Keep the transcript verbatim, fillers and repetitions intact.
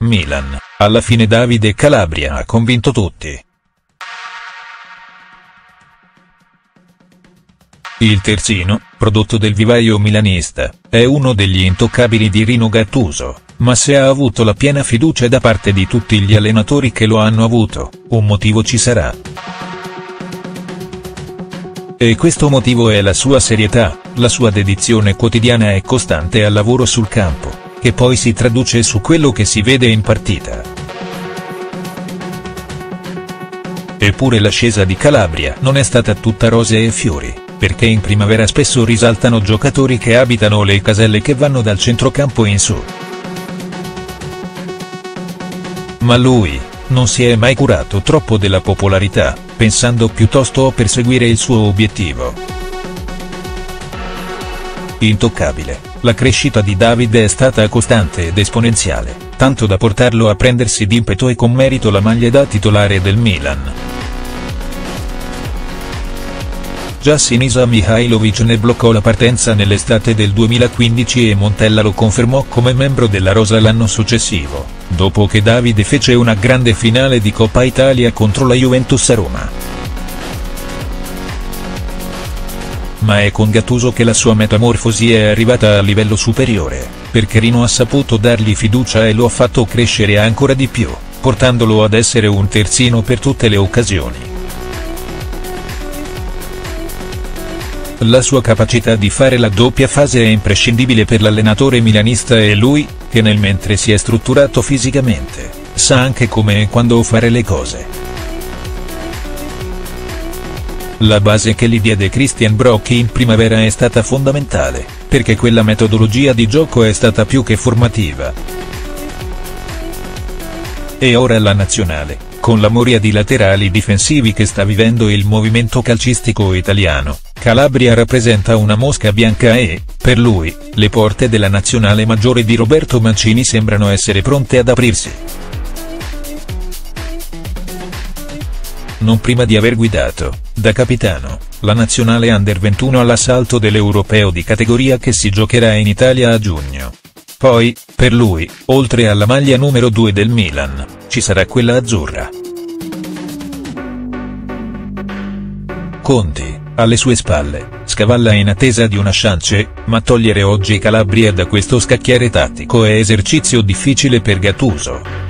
Milan, alla fine Davide Calabria ha convinto tutti. Il terzino, prodotto del vivaio milanista, è uno degli intoccabili di Rino Gattuso, ma se ha avuto la piena fiducia da parte di tutti gli allenatori che lo hanno avuto, un motivo ci sarà. E questo motivo è la sua serietà, la sua dedizione quotidiana e costante al lavoro sul campo, che poi si traduce su quello che si vede in partita. Eppure l'ascesa di Calabria non è stata tutta rose e fiori, perché in primavera spesso risaltano giocatori che abitano le caselle che vanno dal centrocampo in su. Ma lui non si è mai curato troppo della popolarità, pensando piuttosto a perseguire il suo obiettivo. Intoccabile, la crescita di Davide è stata costante ed esponenziale, tanto da portarlo a prendersi d'impeto e con merito la maglia da titolare del Milan. Già Sinisa Mihajlovic ne bloccò la partenza nell'estate del duemilaquindici e Montella lo confermò come membro della rosa l'anno successivo, dopo che Davide fece una grande finale di Coppa Italia contro la Juventus a Roma. Ma è con Gattuso che la sua metamorfosi è arrivata a livello superiore, perché Rino ha saputo dargli fiducia e lo ha fatto crescere ancora di più, portandolo ad essere un terzino per tutte le occasioni. La sua capacità di fare la doppia fase è imprescindibile per l'allenatore milanista e lui, che nel mentre si è strutturato fisicamente, sa anche come e quando fare le cose. La base che gli diede Christian Brocchi in primavera è stata fondamentale, perché quella metodologia di gioco è stata più che formativa. E ora la nazionale, con la moria di laterali difensivi che sta vivendo il movimento calcistico italiano, Calabria rappresenta una mosca bianca e, per lui, le porte della nazionale maggiore di Roberto Mancini sembrano essere pronte ad aprirsi. Non prima di aver guidato, da capitano, la nazionale under ventuno all'assalto dell'Europeo di categoria che si giocherà in Italia a giugno. Poi, per lui, oltre alla maglia numero due del Milan, ci sarà quella azzurra. Conti, alle sue spalle, scavalla in attesa di una chance, ma togliere oggi Calabria da questo scacchiere tattico è esercizio difficile per Gattuso.